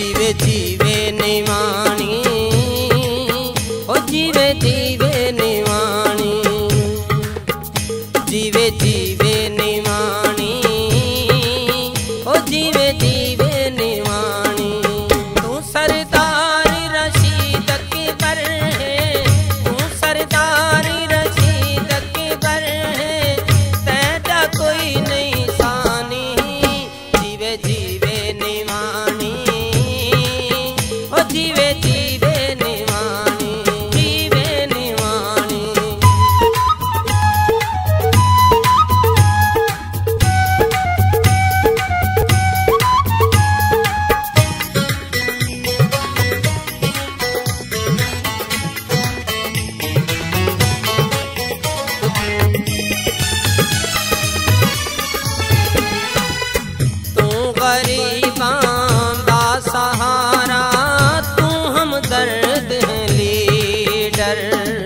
जीवे जीवे निवाणी, ओ जीवे जीवे निवाणी, जीवे जीवे निवाणी, ओ जीवे जीवे निवाणी। तू सरदार रशीद अकबर है, तू सरदार रशीद अकबर है, तेरा कोई नहीं सानी। जीवे जीवे निवाणी, ओ जीवे जीवे निवाणी, जीवे निवाणी। गरीबां दा सहारा, तू हमदर्द है लीडर।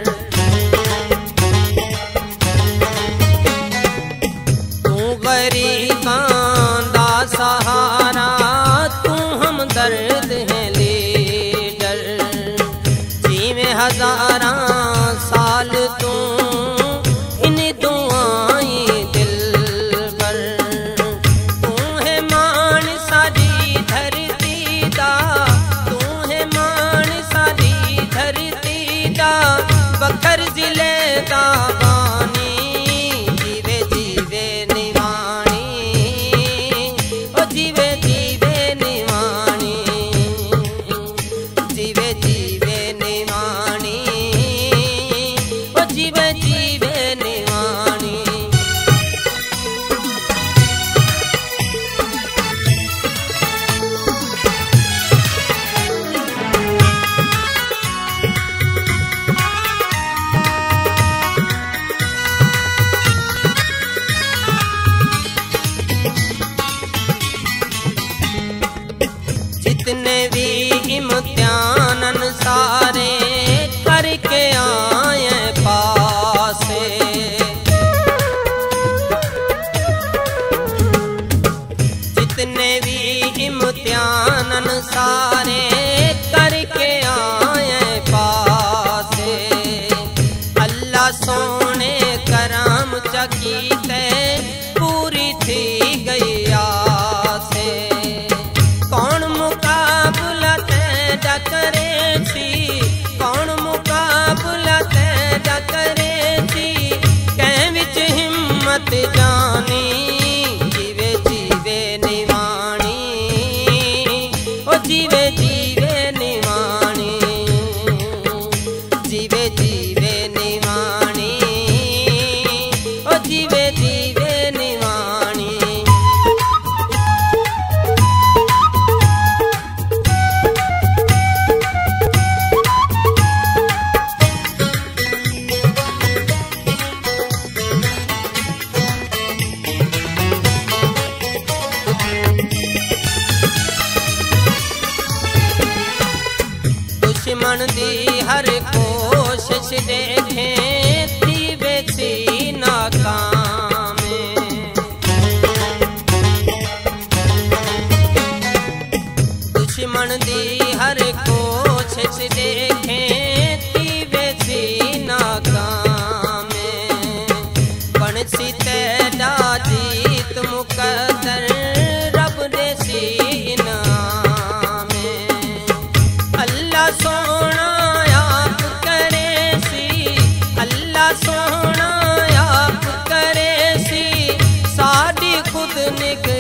तू गरीबां दा सहारा, तू हमदर्द है लीडर। जीवे हजारां साल तू इन दुआएं दिल पर। तू है मान सारी धरती दा, तू है मान सारी धरती दा, बखर जिले दा बानी। जीवे जीवे निवाणी, ओ जीवे जीवे निवाणी, जीवे जीवे निवाणी, ओ जीवे जीवे निवाणी। जितने भी इम्तिहान सारे करके आए पासे, जितने भी इम्तिहान सारे करके आए पासे। अल्लाह सोने करम चकीते पूरी थी गई आसे। कौन मुकाबला तेरा करे सी, कौन मुकाबला तेरा करे सी, कह विच हिम्मत जानी। जीवे जीवे निवाणी, ओ जीवे जीवे निवाणी, जीवे जीवे निवाणी, ओ जीवे जीवे निवाणी। दुश्मन दी हर कोशिश देखे थी बेची नाकाम। दुश्मन दी हर कोशिश देखे थी बेची नाकाम। बनसी तेरा जीत मुकद्दर रब देसी इनाम। अल्लाह सोना आप करे सी, अल्लाह सोना आप करे सी, साड़ी खुद निग